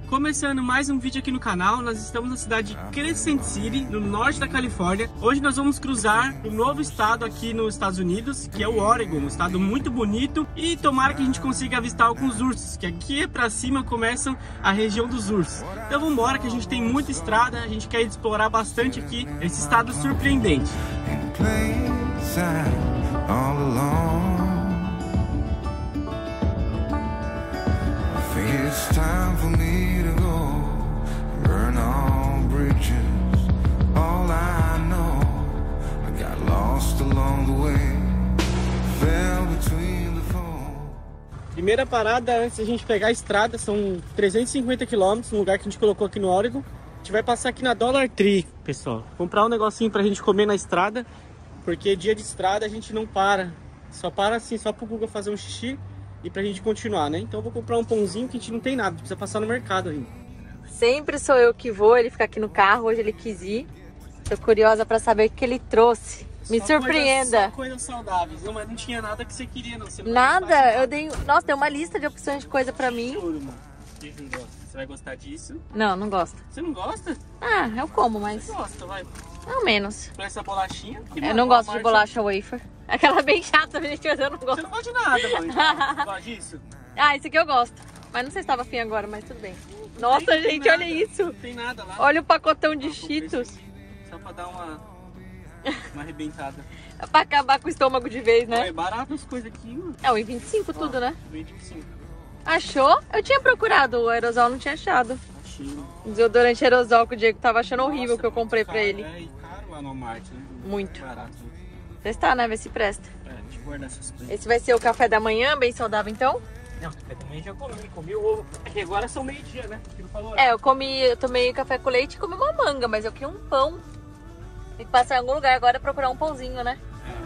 Começando mais um vídeo aqui no canal, nós estamos na cidade de Crescent City, no norte da Califórnia. Hoje nós vamos cruzar um novo estado aqui nos Estados Unidos, que é o Oregon, um estado muito bonito. E tomara que a gente consiga avistar alguns ursos, que aqui pra cima começam a região dos ursos. Então vamos embora, que a gente tem muita estrada, a gente quer explorar bastante aqui esse estado surpreendente. It's time for me to go, burn all bridges. All I know, I got lost along the way, fell between the foam. Primeira parada antes da gente pegar a estrada, são 350 km, um lugar que a gente colocou aqui no Oregon. A gente vai passar aqui na Dollar Tree, pessoal. Comprar um negocinho pra gente comer na estrada, porque dia de estrada a gente não para. Só para assim, só pro Google fazer um xixi. E pra gente continuar, né? Então eu vou comprar um pãozinho que a gente não tem nada, precisa passar no mercado ainda. Sempre sou eu que vou, ele fica aqui no carro, hoje ele quis ir. Tô curiosa pra saber o que ele trouxe. Me surpreenda. Só coisas saudáveis, não, mas não tinha nada que você queria, não. Você não nada, eu dei... Nossa, tem uma lista de opções de coisa pra mim. Juro, mano. Você vai gostar disso? Não, não gosto. Você não gosta? Ah, eu como, mas... Você gosta, vai. Ao menos. Pra essa bolachinha. Eu não gosto de bolacha wafer. Aquela bem chata, gente, mas eu não gosto. Você não gosta de nada, mano. Você gosta disso? Ah, esse aqui eu gosto. Mas não sei se tava afim agora, mas tudo bem. Nossa, gente, olha isso. Não tem nada lá. Olha o pacotão de Cheetos. Só pra dar uma arrebentada. É pra acabar com o estômago de vez, né? É barato as coisas aqui, mano. É, 1,25 tudo, né? 1,25. Achou? Eu tinha procurado, o aerosol não tinha achado. Achei. Desodorante aerosol que o Diego tava achando horrível. Nossa, que eu comprei pra ele. É, e caro lá no Walmart, né? Muito. Barato. Testar, né? Ver se presta. É, deixa eu guardar essas coisas. Esse vai ser o café da manhã, bem saudável então? Não, eu também já comi o ovo. É que agora são meio-dia, né? É, eu tomei café com leite e comi uma manga, mas eu queria um pão. Tem que passar em algum lugar agora e procurar um pãozinho, né?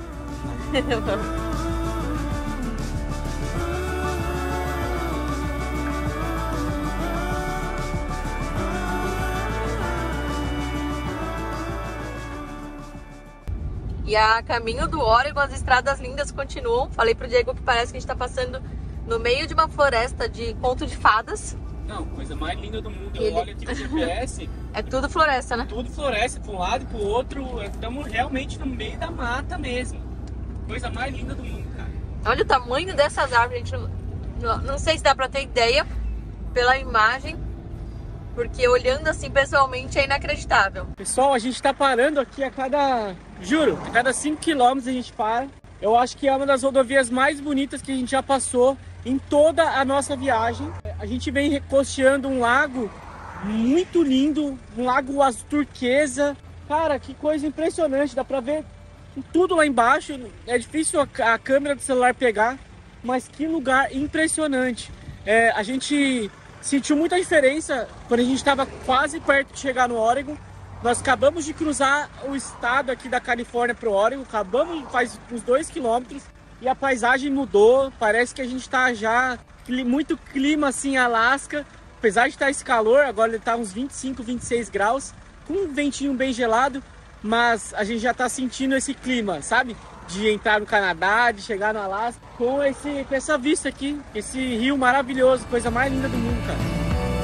E a caminho do Oregon, as estradas lindas continuam. Falei pro Diego que parece que a gente tá passando no meio de uma floresta de conto de fadas. Não, coisa mais linda do mundo. Eu olho aqui no GPS. É tudo floresta, né? Tudo floresta, pra um lado e pro outro. Estamos realmente no meio da mata mesmo. Coisa mais linda do mundo, cara. Olha o tamanho dessas árvores, gente. Não sei se dá pra ter ideia pela imagem. Porque olhando assim pessoalmente é inacreditável. Pessoal, a gente tá parando aqui a cada... Juro, a cada 5 km a gente para. Eu acho que é uma das rodovias mais bonitas que a gente já passou em toda a nossa viagem. A gente vem recosteando um lago muito lindo, um lago azul turquesa. Cara, que coisa impressionante, dá pra ver tudo lá embaixo. É difícil a câmera do celular pegar, mas que lugar impressionante. A gente sentiu muita diferença quando a gente estava quase perto de chegar no Oregon. Nós acabamos de cruzar o estado aqui da Califórnia para o Oregon, faz uns 2 quilômetros e a paisagem mudou. Parece que a gente está já muito clima assim, Alasca. Apesar de estar esse calor, agora ele está uns 25, 26 graus, com um ventinho bem gelado, mas a gente já está sentindo esse clima, sabe? De entrar no Canadá, de chegar no Alasca, com essa vista aqui, esse rio maravilhoso, coisa mais linda do mundo, cara.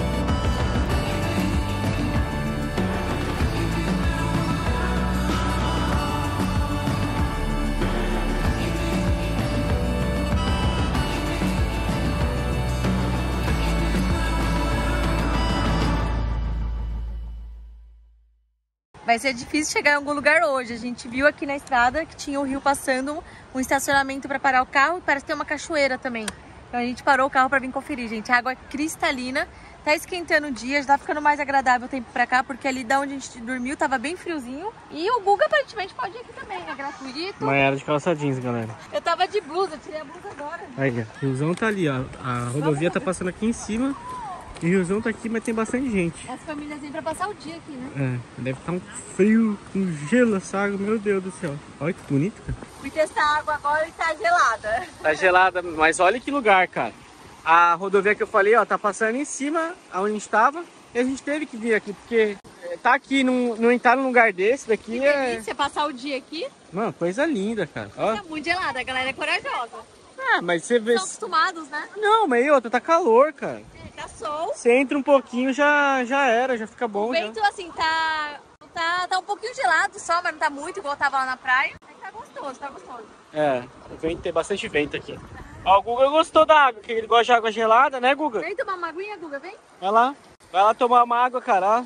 Vai ser difícil chegar em algum lugar hoje. A gente viu aqui na estrada que tinha o rio passando, um estacionamento para parar o carro e parece ter uma cachoeira também. Então a gente parou o carro para vir conferir, gente. A água é cristalina, tá esquentando o dia, já tá ficando mais agradável o tempo pra cá, porque ali da onde a gente dormiu tava bem friozinho. E o Guga aparentemente pode ir aqui também, é gratuito. Mas era de calça jeans, galera. Eu tava de blusa, tirei a blusa agora. Aí, o riozão tá ali, ó. A rodovia tá passando aqui em cima. E o riozão tá aqui, mas tem bastante gente. As famílias vêm pra passar o dia aqui, né? Deve estar um frio, um gelo essa água, meu Deus do céu. Olha que bonito, cara. Fui testar a água agora e tá gelada. Tá gelada, mas olha que lugar, cara. A rodovia que eu falei, ó, tá passando em cima, aonde a gente tava. E a gente teve que vir aqui, porque tá aqui, não entrar num lugar desse daqui que delícia, passar o dia aqui. Mano, coisa linda, cara. Ó. Tá muito gelada, a galera é corajosa. Ah, mas você vê... Estão acostumados, né? Não, mas aí, outra, tá calor, cara. Tá sol. Você entra um pouquinho, já era, já fica bom. O vento, assim, tá um pouquinho gelado só, mas não tá muito, igual tava lá na praia. Mas tá gostoso, tá gostoso. É, o vento, tem bastante vento aqui. Ó, o Guga gostou da água, que ele gosta de água gelada, né, Guga? Vem tomar uma aguinha, Guga, vem. Vai lá tomar uma água, cara.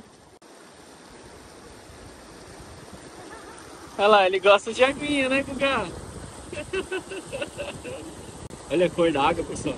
Olha lá, ele gosta de aguinha, né, Guga? Olha a cor da água, pessoal.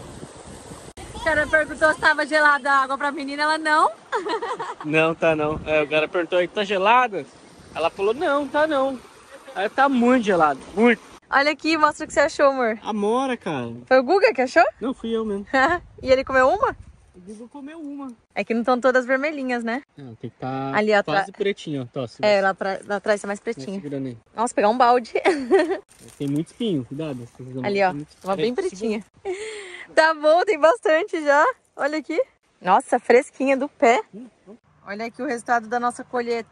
O cara perguntou se tava gelada a água pra menina, ela não. Não, tá não. O cara perguntou aí, tá gelada? Ela falou, não, tá não. Aí tá muito gelado, muito. Olha aqui, mostra o que você achou, amor. Amora, cara. Foi o Guga que achou? Não, fui eu mesmo. E ele comeu uma? O Guga comeu uma. É que não estão todas vermelhinhas, né? Não, tem que estar ali quase pretinho, ó. Lá atrás tá mais pretinho. Segurando aí. Nossa, pegar um balde. Tem muito espinho, cuidado. Ali, ó, uma bem pretinha. Tá bom, tem bastante já. Olha aqui. Nossa, fresquinha do pé. Olha aqui o resultado da nossa colheita.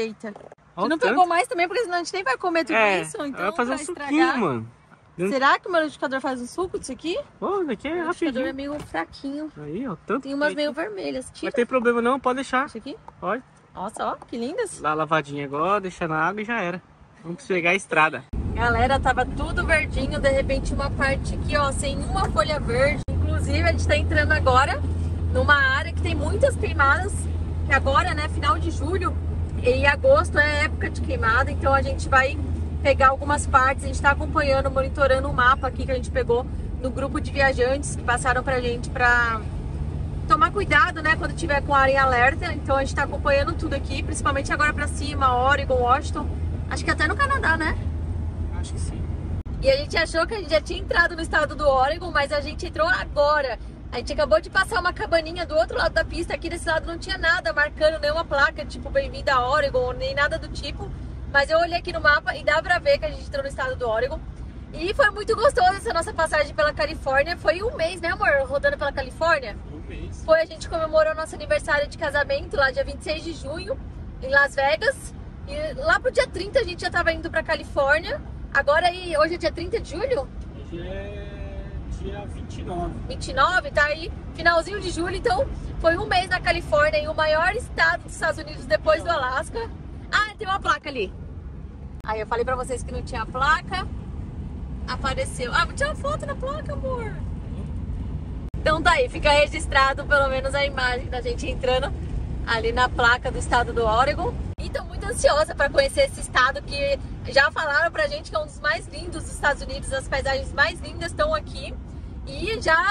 A gente não pegou mais também, porque senão a gente nem vai comer tudo isso. Então vai fazer um suquinho, mano. Será que o meu liquidificador faz um suco disso aqui? Pô, daqui é rapidinho. O liquidificador é meio fraquinho. Aí, ó, tanto. Tem umas meio vermelhas. Não tem problema não, pode deixar. Isso aqui? Pode. Nossa, ó, que lindas. Dá lavadinha agora, deixa na água e já era. Vamos pegar a estrada. Galera, tava tudo verdinho, de repente uma parte aqui, ó, sem uma folha verde. Inclusive, a gente tá entrando agora numa área que tem muitas queimadas, que agora, né, final de julho e agosto é época de queimada, então a gente vai pegar algumas partes. A gente tá acompanhando, monitorando o mapa aqui que a gente pegou no grupo de viajantes que passaram pra gente pra tomar cuidado, né, quando tiver com área em alerta. Então a gente tá acompanhando tudo aqui, principalmente agora pra cima, Oregon, Washington, acho que até no Canadá, né? Acho que sim. E a gente achou que a gente já tinha entrado no estado do Oregon, mas a gente entrou agora. A gente acabou de passar uma cabaninha do outro lado da pista. Aqui desse lado não tinha nada marcando, nenhuma placa, tipo, bem-vindo a Oregon, nem nada do tipo. Mas eu olhei aqui no mapa e dá pra ver que a gente entrou no estado do Oregon. E foi muito gostoso essa nossa passagem pela Califórnia. Foi um mês, né, amor? Rodando pela Califórnia. Um mês. Foi, a gente comemorou nosso aniversário de casamento lá dia 26 de junho, em Las Vegas. E lá pro dia 30 a gente já tava indo pra Califórnia. Agora aí, hoje é dia 30 de julho? Hoje é dia 29. 29, tá aí, finalzinho de julho. Então, foi um mês na Califórnia, em o maior estado dos Estados Unidos depois do Alasca. Ah, tem uma placa ali. Aí eu falei pra vocês que não tinha placa. Apareceu. Ah, vou tirar uma foto na placa, amor. Então tá aí, fica registrado pelo menos a imagem da gente entrando ali na placa do estado do Oregon. E tô muito ansiosa para conhecer esse estado que já falaram pra gente que é um dos mais lindos dos Estados Unidos. As paisagens mais lindas estão aqui. E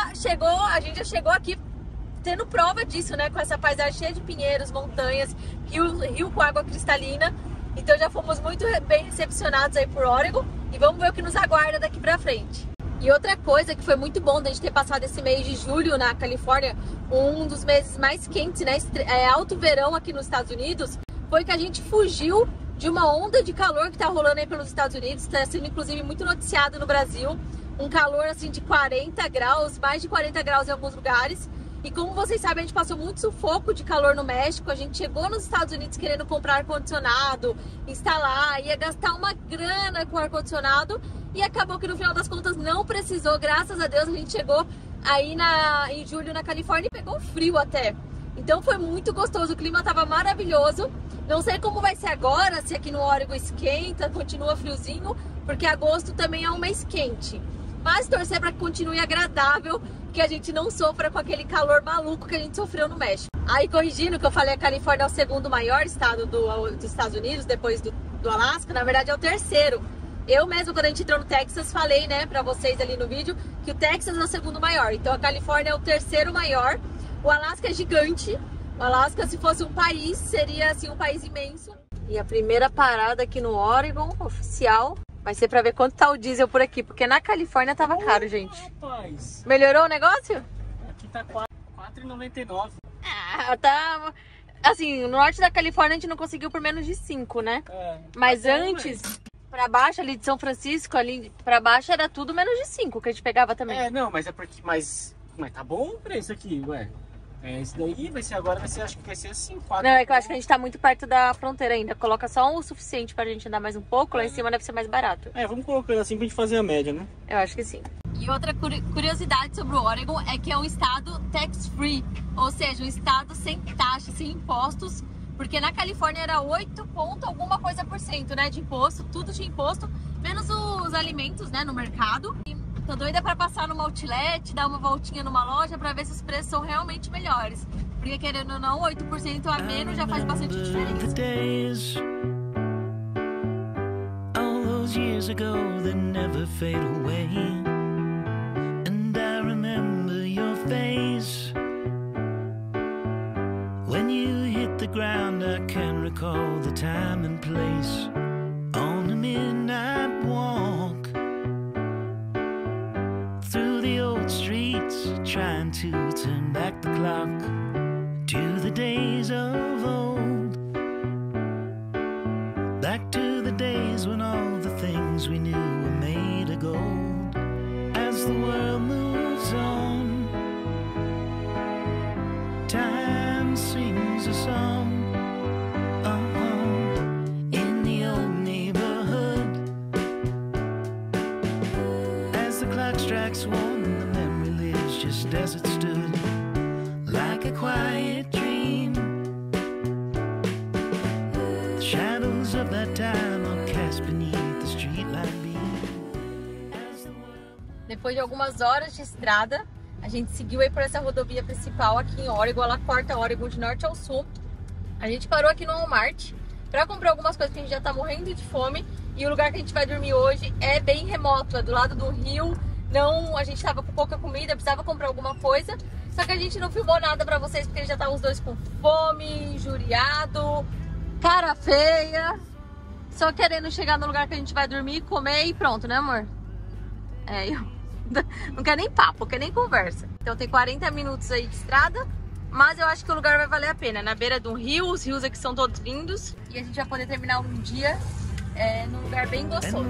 a gente já chegou aqui tendo prova disso, né? Com essa paisagem cheia de pinheiros, montanhas, rio com água cristalina. Então já fomos muito bem recepcionados aí por Oregon. E vamos ver o que nos aguarda daqui pra frente. E outra coisa que foi muito bom da gente ter passado esse mês de julho na Califórnia, um dos meses mais quentes, né? Alto verão aqui nos Estados Unidos, foi que a gente fugiu de uma onda de calor que tá rolando aí pelos Estados Unidos. Tá sendo inclusive muito noticiado no Brasil. Um calor assim de 40 graus, mais de 40 graus em alguns lugares. E como vocês sabem, a gente passou muito sufoco de calor no México. A gente chegou nos Estados Unidos querendo comprar ar-condicionado, instalar, ia gastar uma grana com ar-condicionado. E acabou que no final das contas não precisou, graças a Deus. A gente chegou aí em julho na Califórnia e pegou frio até. Então foi muito gostoso, o clima estava maravilhoso. Não sei como vai ser agora, se aqui no Oregon esquenta, continua friozinho, porque agosto também é um mês quente. Mas torcer para que continue agradável, que a gente não sofra com aquele calor maluco que a gente sofreu no México. Aí, corrigindo que eu falei, a Califórnia é o segundo maior estado dos Estados Unidos, depois do Alasca. Na verdade é o terceiro. Eu mesmo, quando a gente entrou no Texas, falei, né, pra vocês ali no vídeo, que o Texas é o segundo maior. Então a Califórnia é o terceiro maior. O Alasca é gigante. O Alasca, se fosse um país, seria assim um país imenso. E a primeira parada aqui no Oregon, oficial, vai ser pra ver quanto tá o diesel por aqui. Porque na Califórnia tava caro, gente. Rapaz, Melhorou o negócio? aqui tá R$4,99. Ah, tá... Assim, no norte da Califórnia a gente não conseguiu por menos de 5, né? Mas tá bom, antes... Pra baixo ali de São Francisco, ali pra baixo era tudo menos de 5 que a gente pegava também. Não, mas é porque... Mas tá bom o preço aqui, ué. Esse daí vai ser agora, acho que vai ser assim, 4. Não, é que eu acho que a gente tá muito perto da fronteira ainda. Coloca só o suficiente pra gente andar mais um pouco, lá em cima deve ser mais barato. Vamos colocando assim pra gente fazer a média, né? Eu acho que sim. E outra curiosidade sobre o Oregon é que é um estado tax-free, ou seja, um estado sem taxa, sem impostos, porque na Califórnia era 8 ponto alguma coisa por cento, né, de imposto, tudo de imposto, menos os alimentos, né, no mercado. E tô doida pra passar numa outlet, dar uma voltinha numa loja pra ver se os preços são realmente melhores, porque querendo ou não, 8% a menos já faz bastante diferença. All those years ago that never fade away. When you hit the ground, I can recall the time and place on the midnight walk through the old streets, trying to turn back the clock to the days of old, back to the days when all the things we knew were made of gold. As the world moves on, time sings a song in the old neighborhood. As the clock strikes one, the memory lives just as it stood, like a quiet dream. The shadows of that time are cast beneath the streetlight beam. Depois de algumas horas de estrada, a gente seguiu aí por essa rodovia principal aqui em Oregon. Ela corta Oregon de norte ao sul. A gente parou aqui no Walmart pra comprar algumas coisas que a gente já tá morrendo de fome. E o lugar que a gente vai dormir hoje é bem remoto, é do lado do rio. Não, a gente tava com pouca comida, precisava comprar alguma coisa. Só que a gente não filmou nada pra vocês, porque já estavam os dois com fome, injuriado, cara feia. Só querendo chegar no lugar que a gente vai dormir, comer e pronto, né, amor? Eu não quero nem papo, quero nem conversa. Então tem 40 minutos aí de estrada, mas eu acho que o lugar vai valer a pena. Na beira de um rio, os rios aqui são todos lindos. E a gente vai poder terminar um dia num lugar bem gostoso.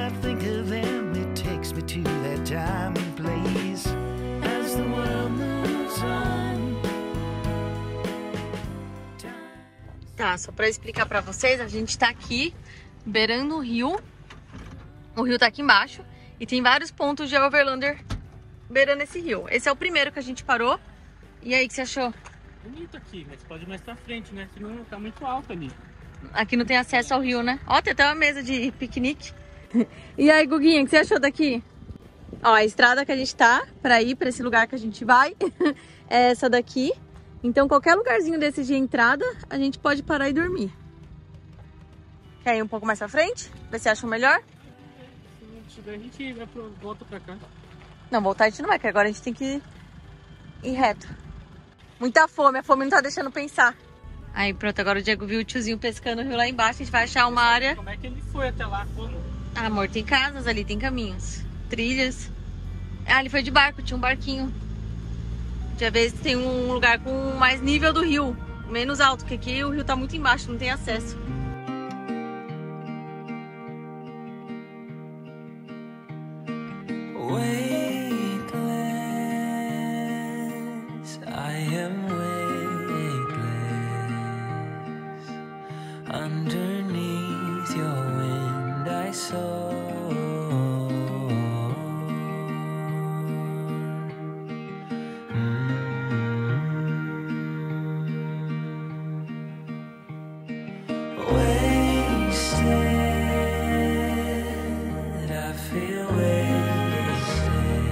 Tá, só pra explicar pra vocês, a gente tá aqui beirando o rio. O rio tá aqui embaixo. E tem vários pontos de overlander beirando esse rio. Esse é o primeiro que a gente parou. E aí, o que você achou? Bonito aqui, mas pode ir mais pra frente, né? Senão tá muito alto ali. Aqui não tem acesso ao rio, né? Ó, tem até uma mesa de piquenique. E aí, Guguinha, o que você achou daqui? Ó, a estrada que a gente tá pra ir pra esse lugar que a gente vai é essa daqui. Então, qualquer lugarzinho desse de entrada, a gente pode parar e dormir. Quer ir um pouco mais pra frente? Ver se acha o melhor? A gente volta pra cá. Não, voltar a gente não vai, porque agora a gente tem que ir reto. Muita fome, a fome não tá deixando pensar. Aí pronto, agora o Diego viu o tiozinho pescando o rio lá embaixo, a gente vai achar uma área... Como é que ele foi até lá? Como? Ah, amor, tem casas ali, tem caminhos, trilhas. Ah, ele foi de barco, tinha um barquinho. De vez tem um lugar com mais nível do rio, menos alto, porque aqui o rio tá muito embaixo, não tem acesso. Underneath your wind I soar. Wasted, I feel wasted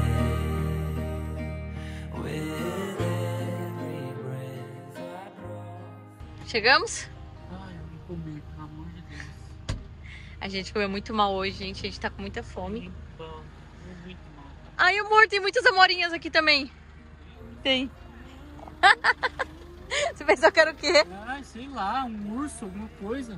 with every breath I draw. Chegamos? Ai, eu vou comer, pelo amor de Deus. A gente comeu muito mal hoje, gente. A gente tá com muita fome. Muito bom, muito mal. Ai, amor, tem muitas amorinhas aqui também. Tem. Você pensou que era o quê? Ai, sei lá, um urso, alguma coisa.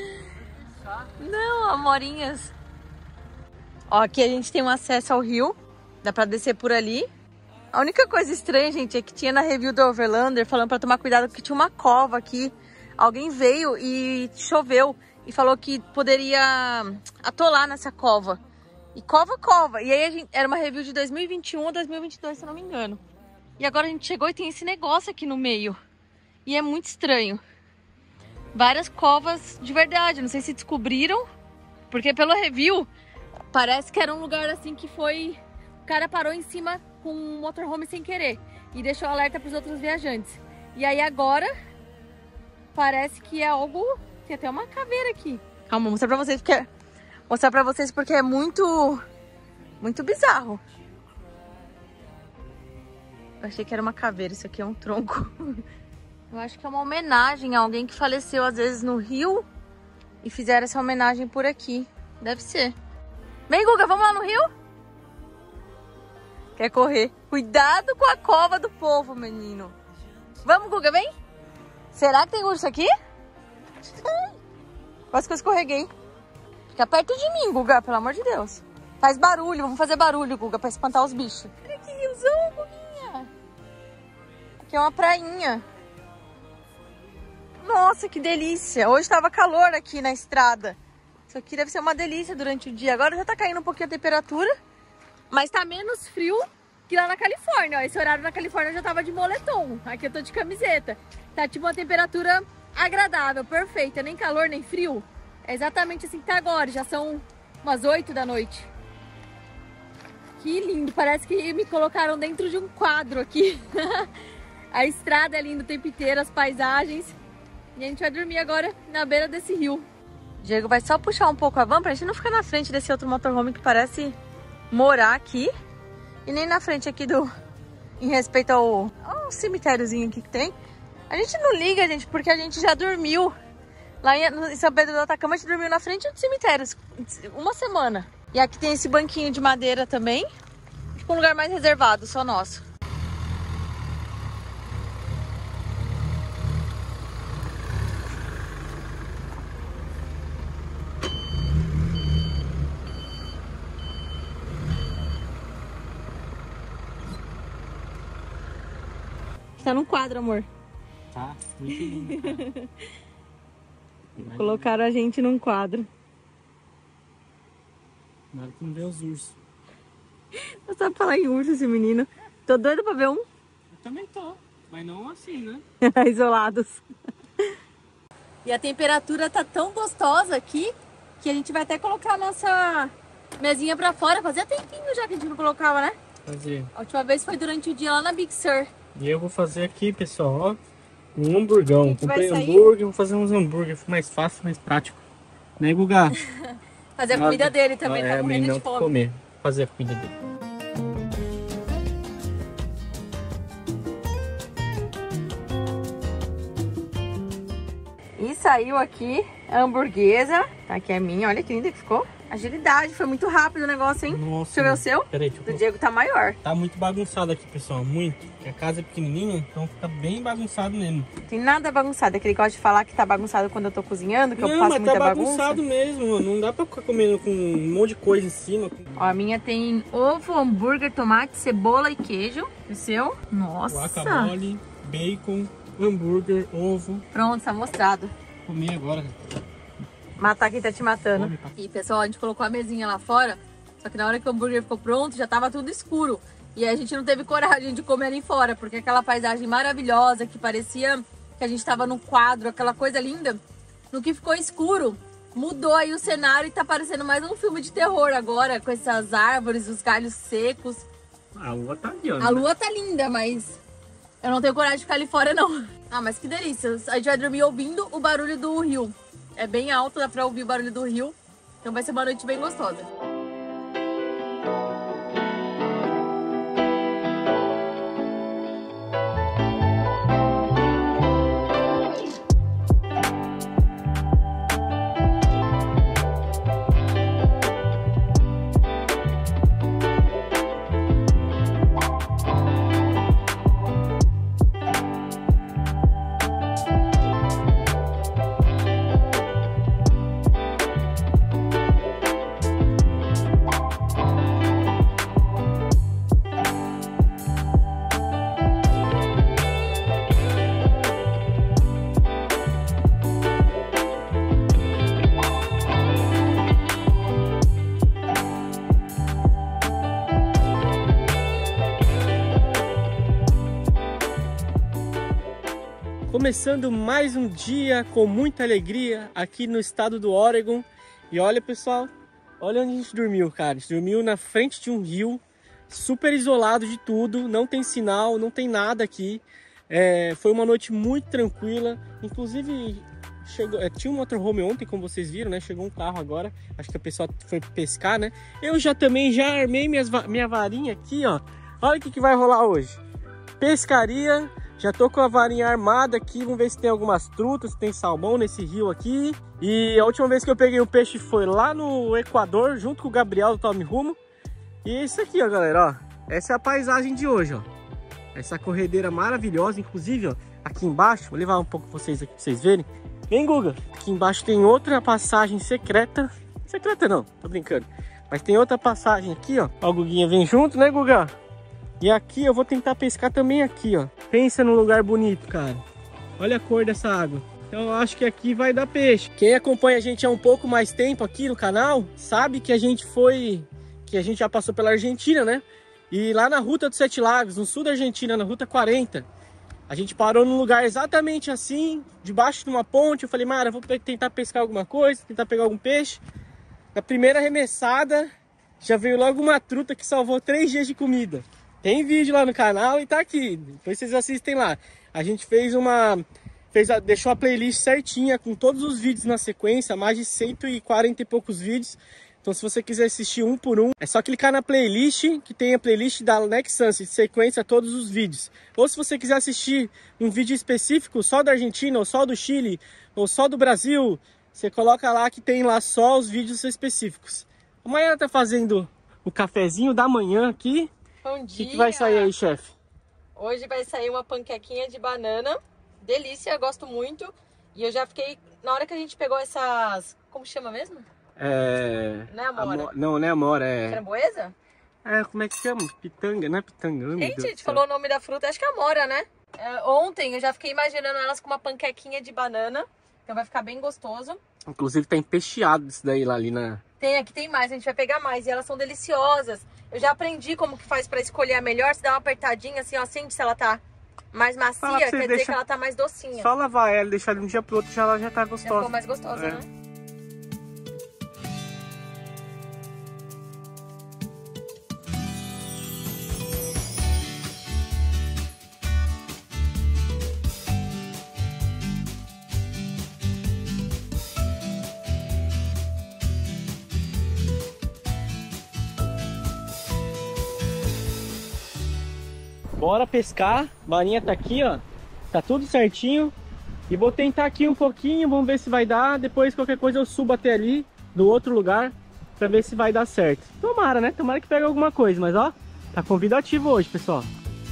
Não, amorinhas. Ó, aqui a gente tem um acesso ao rio. Dá pra descer por ali. A única coisa estranha, gente, é que tinha na review do Overlander falando pra tomar cuidado porque tinha uma cova aqui. Alguém veio e choveu e falou que poderia atolar nessa cova. E cova. E aí era uma review de 2021 ou 2022, se eu não me engano. E agora a gente chegou e tem esse negócio aqui no meio. E é muito estranho. Várias covas de verdade. Não sei se descobriram. Porque pelo review, parece que era um lugar assim que foi cara parou em cima com um motorhome sem querer e deixou alerta para os outros viajantes. E aí agora parece que é algo... Tem até uma caveira aqui. Calma, vou mostrar pra vocês porque é muito bizarro. Eu achei que era uma caveira, isso aqui é um tronco. Eu acho que é uma homenagem a alguém que faleceu às vezes no rio e fizeram essa homenagem por aqui. Deve ser. Vem, Guga, vamos lá no rio? Quer correr? Cuidado com a cova do povo, menino. Vamos, Guga, vem? Será que tem urso aqui? Quase que eu escorreguei. Fica perto de mim, Guga, pelo amor de Deus. Faz barulho, vamos fazer barulho, Guga, pra espantar os bichos. Olha que riozão, Guguinha. Aqui é uma prainha. Nossa, que delícia. Hoje tava calor aqui na estrada. Isso aqui deve ser uma delícia durante o dia. Agora já tá caindo um pouquinho a temperatura, mas tá menos frio que lá na Califórnia. Ó, esse horário na Califórnia eu já tava de moletom. Aqui eu tô de camiseta. Tá tipo uma temperatura agradável, perfeita. Nem calor, nem frio. É exatamente assim que tá agora. Já são umas 8 da noite. Que lindo. Parece que me colocaram dentro de um quadro aqui. A estrada é linda o tempo inteiro, as paisagens. E a gente vai dormir agora na beira desse rio. Diego vai só puxar um pouco a van pra gente não ficar na frente desse outro motorhome que parece morar aqui. E nem na frente aqui em respeito ao cemitériozinho aqui que tem. A gente não liga, gente, porque a gente já dormiu. Lá em São Pedro do Atacama a gente dormiu na frente do cemitério uma semana. E aqui tem esse banquinho de madeira também. Tipo um lugar mais reservado, só nosso. Tá num quadro, amor. Tá, muito lindo, cara. Colocaram a gente num quadro. Na hora que não vê os ursos. Eu sabe falar em urso esse menino. Tô doido pra ver um. Eu também tô, mas não assim, né? Isolados. E a temperatura tá tão gostosa aqui que a gente vai até colocar a nossa mesinha pra fora. Fazia tempinho já que a gente não colocava, né? Fazer. A última vez foi durante o dia lá na Big Sur. E eu vou fazer aqui, pessoal, ó, um hamburgão. Comprei vai sair? hambúrguer, vou fazer uns hambúrguer, mais fácil, mais prático. Né, Guga? Fazer a comida dele também, tá morrendo não de fome. comer. Vou fazer a comida dele. E saiu aqui a hamburguesa. Tá, aqui é minha, olha que linda que ficou. Agilidade, foi muito rápido o negócio, hein? Nossa. Deixa eu ver o seu. Peraí, deixa eu... Do Diego tá maior. Tá muito bagunçado aqui, pessoal, muito. Porque a casa é pequenininha, então fica bem bagunçado mesmo. Tem nada bagunçado, aquele que gosta de falar que tá bagunçado quando eu tô cozinhando, que eu faço mas muita tá bagunça. bagunçado mesmo, não dá pra ficar comendo com um monte de coisa em cima. Ó, a minha tem ovo, hambúrguer, tomate, cebola e queijo. E o seu? Nossa! Guacamole, bacon, hambúrguer, ovo. Pronto, tá mostrado. Vou comer agora. Matar quem tá te matando. Come, pá. E pessoal, a gente colocou a mesinha lá fora, só que na hora que o hambúrguer ficou pronto, já tava tudo escuro. E aí a gente não teve coragem de comer ali fora, porque aquela paisagem maravilhosa que parecia que a gente tava num quadro, aquela coisa linda, no que ficou escuro, mudou aí o cenário e tá parecendo mais um filme de terror agora, com essas árvores, os galhos secos. A lua tá ali, ó. A lua tá linda, mas eu não tenho coragem de ficar ali fora, não. Ah, mas que delícia. A gente vai dormir ouvindo o barulho do rio. É bem alto, dá pra ouvir o barulho do rio. Então vai ser uma noite bem gostosa. Começando mais um dia com muita alegria aqui no estado do Oregon. E olha, pessoal, olha onde a gente dormiu, cara. A gente dormiu na frente de um rio. super isolado de tudo, não tem sinal, não tem nada aqui. Foi uma noite muito tranquila, inclusive tinha um motorhome ontem, como vocês viram, né? Chegou um carro agora, acho que a pessoa foi pescar, né? Eu também já armei minha varinha aqui, ó. Olha o que vai rolar hoje. Pescaria, já tô com a varinha armada aqui, vamos ver se tem algumas trutas, se tem salmão nesse rio aqui. E a última vez que eu peguei um peixe foi lá no Equador, junto com o Gabriel do Tome Rumo. E é isso aqui, ó, galera, ó. Essa é a paisagem de hoje, ó. Essa corredeira maravilhosa, inclusive, ó, aqui embaixo, vou levar um pouco vocês aqui pra vocês verem. Vem, Guga. Aqui embaixo tem outra passagem secreta. Secreta não, tô brincando. Mas tem outra passagem aqui, ó. Ó, o Guguinha vem junto, né, Guga? E aqui eu vou tentar pescar também aqui, ó. Pensa num lugar bonito, cara. Olha a cor dessa água. Então eu acho que aqui vai dar peixe. Quem acompanha a gente há um pouco mais tempo aqui no canal, sabe que a gente já passou pela Argentina, né? E lá na Ruta dos Sete Lagos, no sul da Argentina, na Ruta 40, a gente parou num lugar exatamente assim, debaixo de uma ponte. Eu falei, Mara, vou tentar pescar alguma coisa, tentar pegar algum peixe. Na primeira arremessada, já veio logo uma truta que salvou 3 dias de comida. Tem vídeo lá no canal e tá aqui, depois vocês assistem lá. A gente deixou a playlist certinha com todos os vídeos na sequência, mais de 140 e poucos vídeos. Então se você quiser assistir um por um, é só clicar na playlist, que tem a playlist da Nexans, sequência todos os vídeos. Ou se você quiser assistir um vídeo específico só da Argentina, ou só do Chile, ou só do Brasil, você coloca lá que tem lá só os vídeos específicos. Amanhã tá fazendo o cafezinho da manhã aqui. Bom dia! O que vai sair aí, chefe? Hoje vai sair uma panquequinha de banana. Delícia, gosto muito. E eu já fiquei... Na hora que a gente pegou essas... Como chama mesmo? Não é amora? Não é amora, é... Framboesa? Como é que chama? Pitanga, não é pitanga? Gente, a gente falou o nome da fruta, acho que é amora, né? Ontem eu já fiquei imaginando elas com uma panquequinha de banana. Então vai ficar bem gostoso. Inclusive tá empecheado isso daí lá ali na... Aqui tem mais, a gente vai pegar mais. E elas são deliciosas. Eu já aprendi como que faz pra escolher a melhor. Se dá uma apertadinha assim, ó, sente se ela tá mais macia, quer dizer que ela tá mais docinha. Só lavar ela e deixar de um dia pro outro, ela já tá gostosa. Já ficou mais gostosa, né? Bora pescar, a varinha tá aqui, ó. Tá tudo certinho. E vou tentar aqui um pouquinho, vamos ver se vai dar. Depois qualquer coisa eu subo até ali, do outro lugar, pra ver se vai dar certo. Tomara, né? Tomara que pegue alguma coisa, mas ó, tá convidativo hoje, pessoal.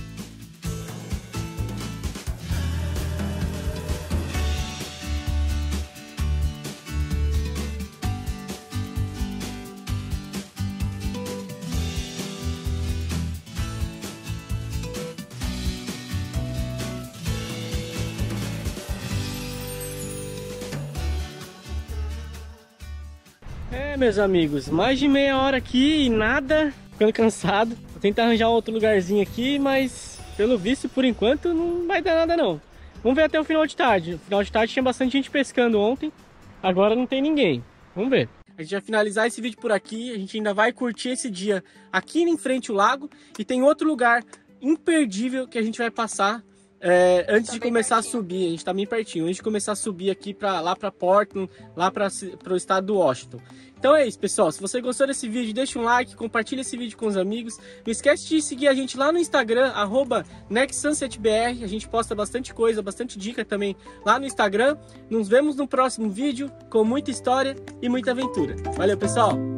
Meus amigos, mais de meia hora aqui e nada, ficando cansado. Vou tentar arranjar outro lugarzinho aqui, mas pelo visto, por enquanto, não vai dar nada não. Vamos ver até o final de tarde. No final de tarde tinha bastante gente pescando ontem, agora não tem ninguém. Vamos ver. A gente vai finalizar esse vídeo por aqui, a gente ainda vai curtir esse dia aqui em frente ao lago. E tem outro lugar imperdível que a gente vai passar antes de começar a subir. A gente tá bem pertinho, antes de começar a subir aqui lá pra Portland, lá para o estado do Washington. Então é isso, pessoal. Se você gostou desse vídeo, deixa um like, compartilha esse vídeo com os amigos. Não esquece de seguir a gente lá no Instagram, @nexsunsetbr. A gente posta bastante coisa, bastante dica também lá no Instagram. Nos vemos no próximo vídeo com muita história e muita aventura. Valeu, pessoal!